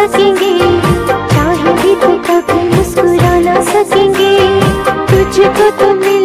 सकेंगे, चाहे भी तो कभी मुस्कुरा ना सकेंगे, तुझको तो मिल